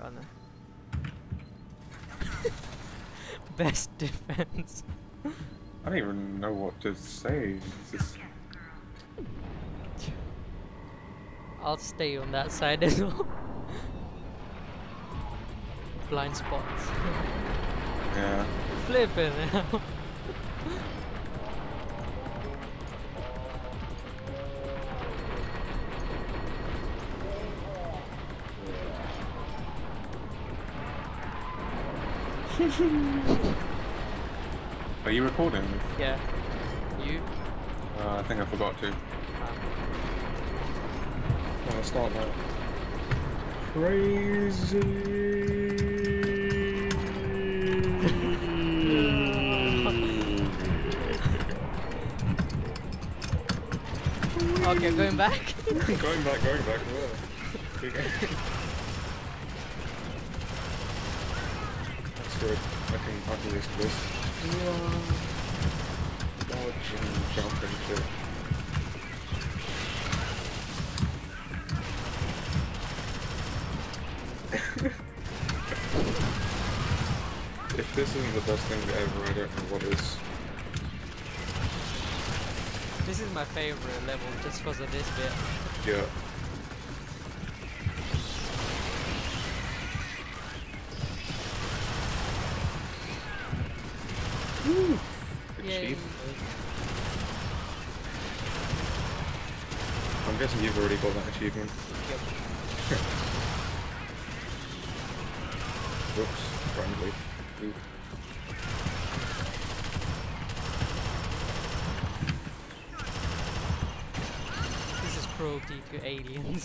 no. Best defense. I don't even know what to say. It's just... I'll stay on that side as well. Blind spots. Yeah. Flipping hell. Are you recording? Yeah. You? I think I forgot to. Oh, it's not that crazy. Okay, going back. going back. Whoa. That's good. I can do this. Dodge and jump and shit. If this isn't the best thing ever, I don't know what is. This is my favorite level just because of this bit. Yeah. Woo! Yay. I'm guessing you've already got that achievement. Yep. Whoops, friendly. Ooh. This is cruelty to aliens.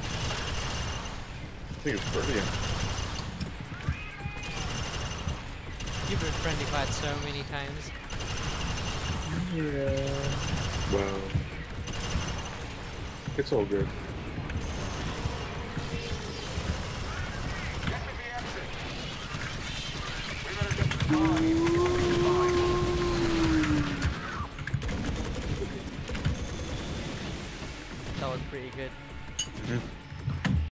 I think it's brilliant. You've been friendly fired so many times. Yeah. Well, it's all good. That was pretty good. Mm-hmm.